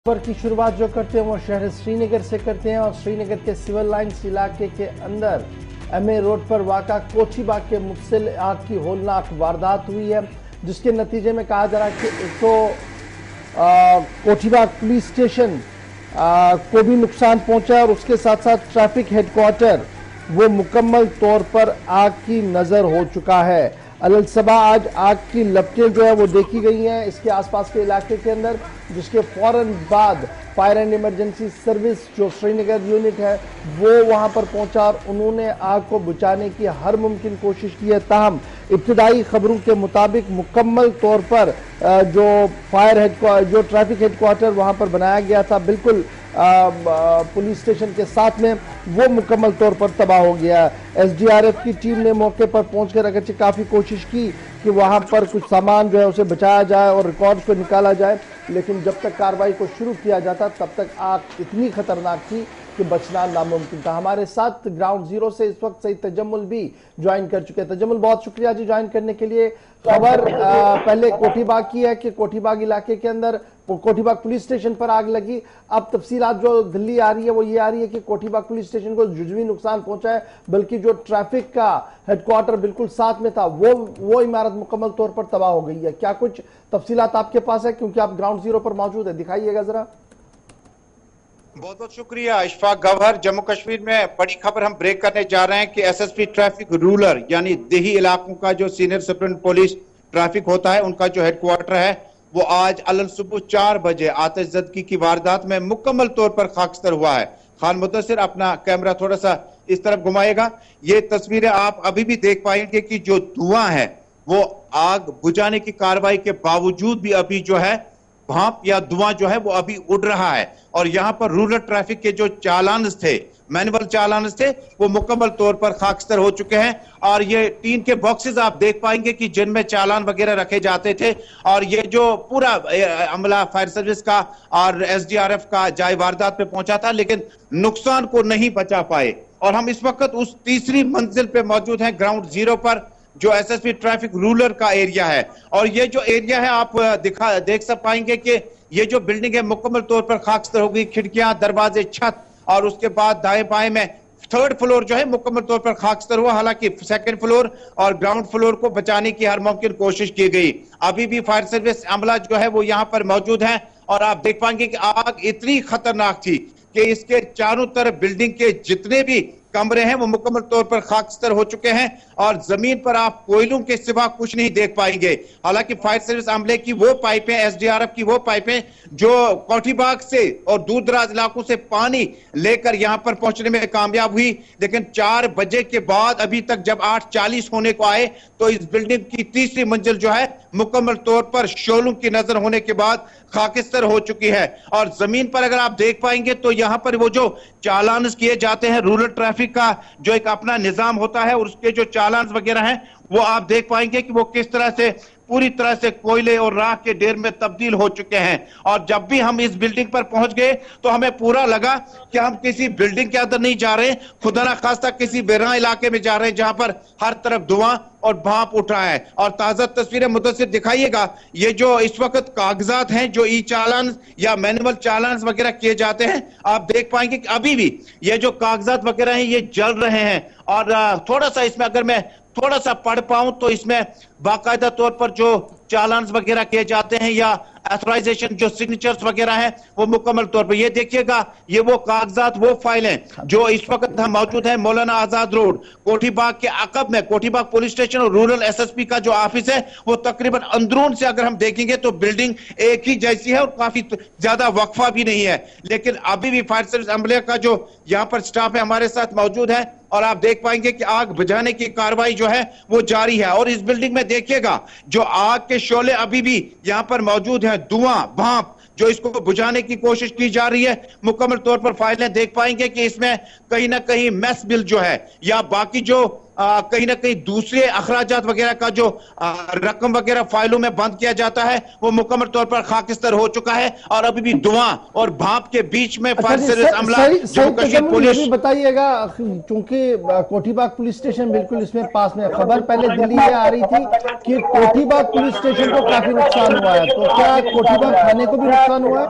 खबर की शुरुआत जो करते हैं वो शहर श्रीनगर से करते हैं और श्रीनगर के सिविल लाइंस इलाके के अंदर एमए रोड पर वाक़ा कोठीबाग के मुतसिल आग की होलनाक वारदात हुई है, जिसके नतीजे में कहा जा रहा है कि कोठीबाग पुलिस स्टेशन को भी नुकसान पहुंचा है और उसके साथ साथ ट्रैफिक हेडक्वार्टर वो मुकम्मल तौर पर आग की नजर हो चुका है। अलसबा आज आग की लपटें जो है वो देखी गई हैं इसके आसपास के इलाके के अंदर, जिसके फौरन बाद फायर एंड इमरजेंसी सर्विस जो श्रीनगर यूनिट है वो वहां पर पहुंचा और उन्होंने आग को बुझाने की हर मुमकिन कोशिश की है। ताहम इब्तदाई खबरों के मुताबिक मुकम्मल तौर पर जो ट्रैफिक हेडक्वार्टर वहां पर बनाया गया था बिल्कुल पुलिस स्टेशन के साथ में, वो मुकम्मल तौर पर तबाह हो गया। एसडीआरएफ की टीम ने मौके पर पहुंचकर अगरचे काफी कोशिश की कि वहां पर कुछ सामान जो है उसे बचाया जाए और रिकॉर्ड्स को निकाला जाए, लेकिन जब तक कार्रवाई को शुरू किया जाता तब तक आग इतनी खतरनाक थी कि बचना नामुमकिन था। हमारे साथ ग्राउंड जीरो से इस वक्त सही तजम्मुल भी ज्वाइन कर चुके हैं। तजम्मुल, बहुत शुक्रिया जी ज्वाइन करने के लिए। खबर पहले कोठीबाग की है कि कोठीबाग इलाके के अंदर कोठीबाग पुलिस स्टेशन पर आग लगी। अब तफसीलात जो दिल्ली आ रही है वो ये आ रही है कि कोठीबाग पुलिस स्टेशन को जुजवी नुकसान पहुंचा है, बल्कि जो ट्रैफिक का हेडक्वार्टर बिल्कुल साथ में था वो इमारत मुकम्मल तौर पर तबाह हो गई है। क्या कुछ तफसीलात आपके पास है, क्योंकि आप ग्राउंड जीरो पर मौजूद है, दिखाइएगा जरा। बहुत बहुत शुक्रिया इशफाक गवहर। जम्मू कश्मीर में बड़ी खबर हम ब्रेक करने जा रहे हैं कि एसएसपी ट्रैफिक रूरल यानी देही इलाकों का जो सीनियर सुप्रीटेंडेंट पुलिस ट्रैफिक होता है उनका जो हेडक्वार्टर है वो आज अलल सुबह 4 बजे आतिशज़दगी की वारदात में मुकम्मल तौर पर खाकस्तर हुआ है। खान मुद्दसिर अपना कैमरा थोड़ा सा इस तरफ घुमाएगा। ये तस्वीरें आप अभी भी देख पाएंगे कि जो धुआं है वो आग बुझाने की कार्रवाई के बावजूद भी अभी जो है भाप या धुआं जो है वो अभी उड़ रहा है। और यहां पर रूरल ट्रैफिक के जो चालान थे, मैनुअल चालान थे, वो मुकम्मल तौर पर खाकस्तर हो चुके हैं। और ये टीन के बॉक्सेस आप देख पाएंगे कि जिनमें चालान वगैरह रखे जाते थे। और ये जो पूरा अमला फायर सर्विस का और एसडीआरएफ का जाए वारदात पे पहुंचा था, लेकिन नुकसान को नहीं बचा पाए। और हम इस वक्त उस तीसरी मंजिल पे मौजूद हैं, ग्राउंड जीरो पर, जो एसएसपी ट्रैफिक रूरल का एरिया है। और ये जो एरिया है आप देख सब पाएंगे कि ये जो बिल्डिंग है मुकम्मल तौर पर खाकस्तर हो गई, खिड़कियां, दरवाजे, छत, और उसके बाद दाएं बाएं में 3rd फ्लोर जो है मुकम्मल तौर पर खाकस्तर हुआ। हालांकि 2nd फ्लोर और ग्राउंड फ्लोर को बचाने की हर मुमकिन कोशिश की गई। अभी भी फायर सर्विस अमला जो है वो यहाँ पर मौजूद है। और आप देख पाएंगे कि आग इतनी खतरनाक थी कि इसके चारों तरफ बिल्डिंग के जितने भी कमरे हैं वो मुकम्मल तौर पर खाकस्तर हो चुके हैं और जमीन पर आप कोयलों के सिवा कुछ नहीं देख पाएंगे। हालांकि फायर सर्विस अमले की वो पाइपें, एसडीआरएफ की वो पाइपें जो कोठीबाग से और दूर दराज इलाकों से पानी लेकर यहां पर पहुंचने में कामयाब हुई, लेकिन 4 बजे के बाद अभी तक जब 8:40 होने को आए तो इस बिल्डिंग की तीसरी मंजिल जो है मुकम्मल तौर पर शोलों की नजर होने के बाद खाकिस्तर हो चुकी है। और जमीन पर अगर आप देख पाएंगे तो यहां पर वो जो चालान किए जाते हैं, रूरल ट्रैफिक का जो एक अपना निजाम होता है और उसके जो चालान वगैरह हैं वो आप देख पाएंगे कि वो किस तरह से पूरी तरह से कोयले और राख के ढेर में तब्दील हो चुके हैं। और जब भी हम इस बिल्डिंग पर पहुंच गए तो हमें पूरा लगा कि हम किसी बिल्डिंग के अंदर नहीं जा रहे, खुदा ना खास्ता किसी बेरा इलाके में जा रहे हैं जहां पर हर तरफ धुआं और भाप उठ रहा है। और ताजा तस्वीरें मुद्दसिर दिखाइएगा। ये जो इस वक्त कागजात हैं जो ई चालान या मैनुअल चालान वगैरह किए जाते हैं, आप देख पाएंगे कि अभी भी ये जो कागजात वगैरह हैं ये जल रहे हैं। और थोड़ा सा इसमें अगर मैं थोड़ा सा पढ़ पाऊं तो इसमें बाकायदा तौर पर जो चालान वगैरह किए जाते हैं या ऑथराइजेशन जो सिग्नेचर्स वगैरह हैं वो मुकम्मल तौर पर, ये देखिएगा, ये वो कागजात, वो फाइलें जो इस वक्त हम मौजूद हैं मौलाना आजाद रोड कोठीबाग के अकब में। कोठीबाग पुलिस स्टेशन और रूरल एसएसपी का जो ऑफिस है वो तकरीबन अंदरून से अगर हम देखेंगे तो बिल्डिंग एक ही जैसी है और काफी ज्यादा वक्फा भी नहीं है। लेकिन अभी भी फायर सर्विस अमले का जो यहाँ पर स्टाफ है हमारे साथ मौजूद है और आप देख पाएंगे कि आग बुझाने की कार्रवाई जो है वो जारी है। और इस बिल्डिंग में देखिएगा जो आग के शोले अभी भी यहां पर मौजूद हैं, धुआं, भाप जो इसको बुझाने की कोशिश की जा रही है। मुकम्मल तौर पर फाइलें देख पाएंगे कि इसमें कहीं ना कहीं मेस बिल जो है या बाकी जो कहीं ना कहीं दूसरे अखराजात वगैरह का जो रकम वगैरह फाइलों में बंद किया जाता है वो मुकम्मल तौर पर खाकिस्तर हो चुका है और अभी भी धुआं और भाप के बीच में फायर सर्विस अमला जम्मू कश्मीर पुलिस। बताइएगा, क्योंकि कोठीबाग पुलिस स्टेशन बिल्कुल इसमें पास में, खबर पहले दिल्ली से आ रही थी कि कोठीबाग पुलिस स्टेशन को काफी नुकसान हुआ है, तो क्या कोठीबाग थाने को भी नुकसान हुआ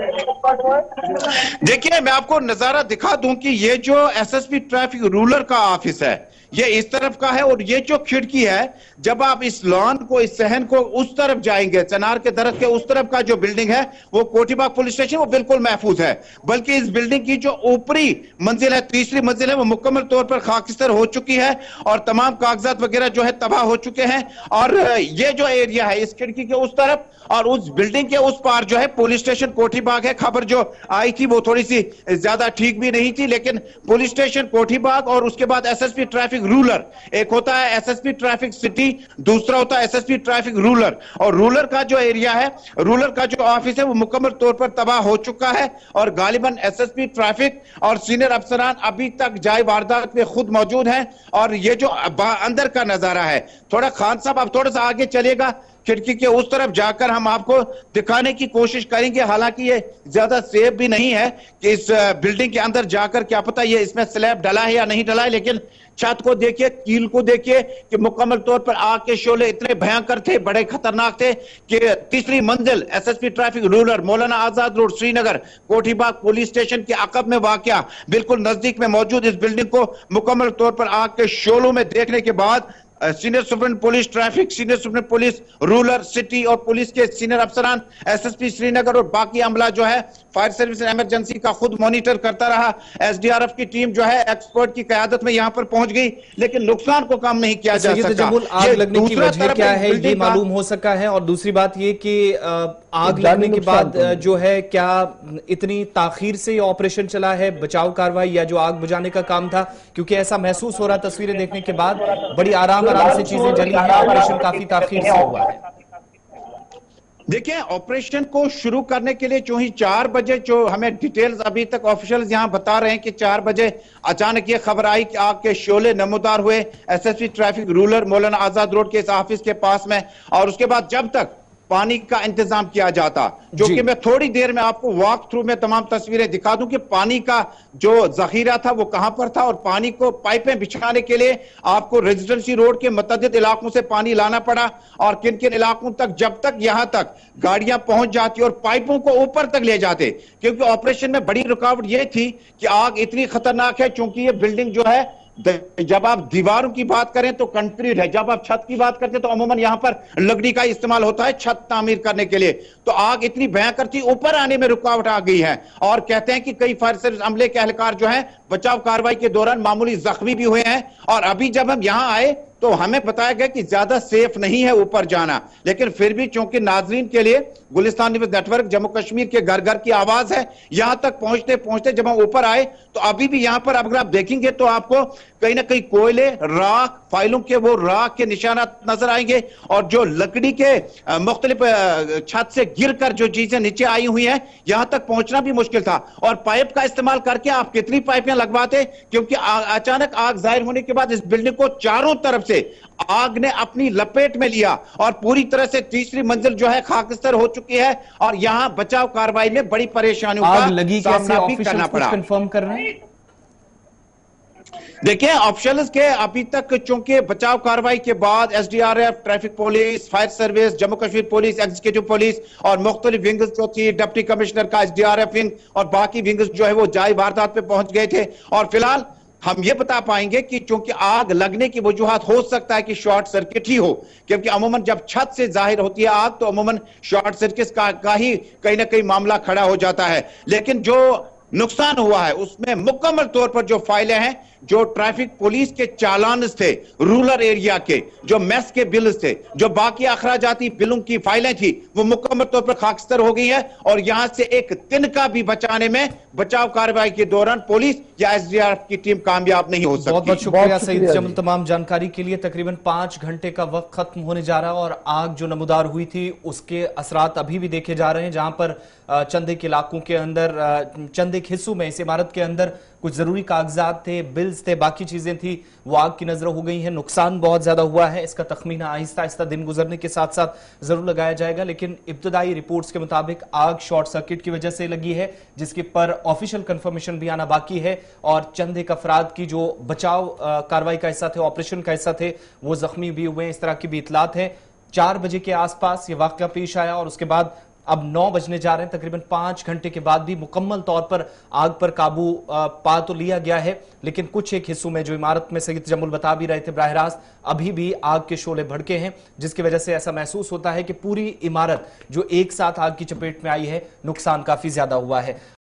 है? देखिए, मैं आपको नजारा दिखा दूं कि ये जो एसएसपी ट्रैफिक रूलर का ऑफिस है ये इस तरफ का है और ये जो खिड़की है, जब आप इस लॉन को, इस सहन को उस तरफ जाएंगे, चनार के दरख्त के उस तरफ का जो बिल्डिंग है वो कोठीबाग पुलिस स्टेशन, वो बिल्कुल महफूज है। बल्कि इस बिल्डिंग की जो ऊपरी मंजिल है, तीसरी मंजिल है, वो मुकम्मल तौर पर खाकिस्तर हो चुकी है और तमाम कागजात वगैरह जो है तबाह हो चुके हैं। और ये जो एरिया है इस खिड़की के उस तरफ और उस बिल्डिंग के उस पार जो है पुलिस स्टेशन कोठीबाग है। खबर जो आई थी वो थोड़ी सी ज्यादा ठीक भी नहीं थी, लेकिन पुलिस स्टेशन कोठीबाग और उसके बाद एसएसपी ट्रैफिक रूलर, एक होता है एसएसपी ट्रैफिक सिटी, दूसरा होता है एसएसपी ट्रैफिक रूलर। और रूलर का जो एरिया है, रूलर का जो ऑफिस है वो मुकम्मल तौर पर तबाह हो चुका है और गालिबन एसएसपी ट्रैफिक और सीनियर अफसरान अभी तक जाए वारदात में खुद मौजूद हैं। और ये जो अंदर का नजारा है, थोड़ा खान साहब आप थोड़ा सा आगे चलिएगा, खिड़की के उस तरफ जाकर हम आपको दिखाने की कोशिश करेंगे। हालांकि ये ज्यादा सेफ भी नहीं है कि इस बिल्डिंग के अंदर जाकर क्या पता ये इसमें स्लैब डला है या नहीं डला है, लेकिन छत को देखिए, कील को देखिए कि मुकम्मल तौर पर आग के शोले इतने भयंकर थे, बड़े खतरनाक थे कि तीसरी मंजिल SSP traffic rural Maulana Azad road Srinagar Kothibagh police station के अकब में वाकया बिल्कुल नजदीक में मौजूद इस बिल्डिंग को मुकम्मल तौर पर आग के शोलों में देखने के बाद senior superintendent police traffic, senior superintendent police rural city और पुलिस के सीनियर अफसरान, एसएसपी श्रीनगर और बाकी अमला जो है फायर सर्विस इमरजेंसी का खुद मॉनिटर करता रहा। एसडीआरएफ की टीम जो है एक्सपर्ट की क़यादत में यहां पर पहुंच गई, लेकिन नुकसान को कम नहीं किया जा सका। आग लगने की वजह क्या है ये मालूम हो सका है, और दूसरी बात ये कि आग लगने के बाद जो है क्या इतनी ताखीर से ऑपरेशन चला है, बचाव कार्रवाई या जो आग बुझाने का काम था, क्योंकि ऐसा महसूस हो रहा तस्वीरें देखने के बाद बड़ी आराम से चीजें जली हैं, ऑपरेशन काफी ताखीर से हुआ है। देखिए, ऑपरेशन को शुरू करने के लिए जो ही 4 बजे, जो हमें डिटेल्स अभी तक ऑफिशियल्स यहां बता रहे हैं कि 4 बजे अचानक ये खबर आई कि आग के शोले नमूदार हुए SSP traffic rural Maulana Azad road के इस ऑफिस के पास में। और उसके बाद जब तक पानी का इंतजाम किया जाता, जो कि मैं थोड़ी देर में आपको वॉक थ्रू में तमाम तस्वीरें दिखा दूं कि पानी का जो जखीरा था वो कहां पर था। और पानी को पाइपें बिछाने के लिए आपको रेजिडेंसी रोड के मुतअद्दिद इलाकों से पानी लाना पड़ा और किन किन इलाकों तक, जब तक यहां तक गाड़ियां पहुंच जाती और पाइपों को ऊपर तक ले जाते, क्योंकि ऑपरेशन में बड़ी रुकावट यह थी कि आग इतनी खतरनाक है, चूंकि ये बिल्डिंग जो है, जब आप दीवारों की बात करें तो कंक्रीट है, जब आप छत की बात करते हैं तो अमूमन यहां पर लकड़ी का इस्तेमाल होता है छत तामीर करने के लिए। तो आग इतनी भयंकर थी, ऊपर आने में रुकावट आ गई है और कहते हैं कि कई फायर सर्विस अमले के एहलकार जो हैं बचाव कार्रवाई के दौरान मामूली जख्मी भी हुए हैं। और अभी जब हम यहां आए तो हमें बताया गया कि ज्यादा सेफ नहीं है ऊपर जाना, लेकिन फिर भी चूंकि नाजरीन के लिए गुलिस्तान न्यूज़ नेटवर्क जम्मू कश्मीर के घर घर की आवाज है, यहां तक पहुंचते पहुंचते जब हम ऊपर आए तो अभी भी यहां पर अगर आप देखेंगे तो आपको कहीं ना कहीं कोयले, राख, फाइलों के वो राख के निशानात नजर आएंगे और जो लकड़ी के मुख्तलिफ छत से गिरकर जो चीजें नीचे आई हुई हैं, यहां तक पहुंचना भी मुश्किल था। और पाइप का इस्तेमाल करके आप कितनी पाइपें लगवाते, क्योंकि अचानक आग जाहिर होने के बाद इस बिल्डिंग को चारों तरफ से आग ने अपनी लपेट में लिया और पूरी तरह से तीसरी मंजिल जो है खाकिस्तर हो चुकी है और यहां बचाव कार्रवाई में बड़ी परेशानियों का सामना भी करना पड़ा। कंफर्म कर रहे हैं, देखिए ऑफिशियल्स के अभी तक चूंकि बचाव कार्रवाई के बाद SDRF, traffic police, fire service, Jammu Kashmir police, executive police और मुख्तलिफ विंग्स जो थी, डिप्टी कमिश्नर का एसडीआरएफ विंग और बाकी विंग्स जो है वो जाए वारदात पे पहुंच गए थे। और फिलहाल हम ये बता पाएंगे कि चूंकि आग लगने की वजूहात हो सकता है कि शॉर्ट सर्किट ही हो, क्योंकि अमूमन जब छत से जाहिर होती है आग तो अमूमन शॉर्ट सर्किट का ही कहीं ना कहीं मामला खड़ा हो जाता है। लेकिन जो नुकसान हुआ है उसमें मुकम्मल तौर पर जो फाइलें हैं, जो ट्रैफिक पुलिस के चालान थे, रूरल एरिया के जो मेस के बिल्स थे, जो बाकी अखराजाती बिलों की फाइलें थी, वो मुकम्मल तौर पर खाकिस्तर हो गई है। और यहां से एक तिनका भी बचाने में बचाव कार्रवाई के दौरान पुलिस या एसडीआरएफ की टीम कामयाब नहीं हो सकती। बहुत बहुत शुक्रिया सईद जमल तमाम जानकारी के लिए। तकरीबन 5 घंटे का वक्त खत्म होने जा रहा है और आग जो नमूदार हुई थी उसके असरात अभी भी देखे जा रहे हैं, जहां पर चंद एक इलाकों के अंदर, चंद एक हिस्सों में इस इमारत के अंदर कुछ जरूरी कागजात थे, बिल्स थे, बाकी चीजें थी, वो आग की नजर हो गई है। नुकसान बहुत ज्यादा हुआ है, इसका तखमीना आहिस्ता आहिस्ता दिन गुजरने के साथ साथ जरूर लगाया जाएगा, लेकिन इब्तदाई रिपोर्ट्स के मुताबिक आग शॉर्ट सर्किट की वजह से लगी है, जिसके पर ऑफिशियल कंफर्मेशन भी आना बाकी है। और चंद एक अफराद की जो बचाव कार्रवाई का हिस्सा थे, ऑपरेशन का हिस्सा थे, वो जख्मी भी हुए हैं, इस तरह की भी इतलात है। 4 बजे के आसपास ये वाकया पेश आया और उसके बाद अब 9 बजने जा रहे हैं। तकरीबन 5 घंटे के बाद भी मुकम्मल तौर पर आग पर काबू पा तो लिया गया है, लेकिन कुछ एक हिस्सों में जो इमारत में सईद जमुल बता भी रहे थे बराह रास्त, अभी भी आग के शोले भड़के हैं, जिसकी वजह से ऐसा महसूस होता है कि पूरी इमारत जो एक साथ आग की चपेट में आई है, नुकसान काफी ज्यादा हुआ है।